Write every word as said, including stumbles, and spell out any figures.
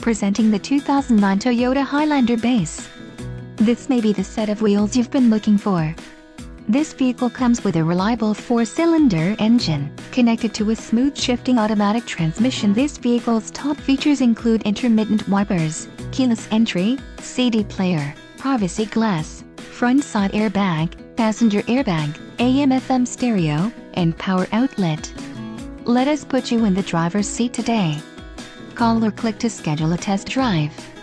Presenting the two thousand nine Toyota Highlander base. This may be the set of wheels you've been looking for. This vehicle comes with a reliable four-cylinder engine, connected to a smooth shifting automatic transmission. This vehicle's top features include intermittent wipers, keyless entry, C D player, privacy glass, front side airbag, passenger airbag, A M F M stereo, and power outlet. Let us put you in the driver's seat today. Call or click to schedule a test drive.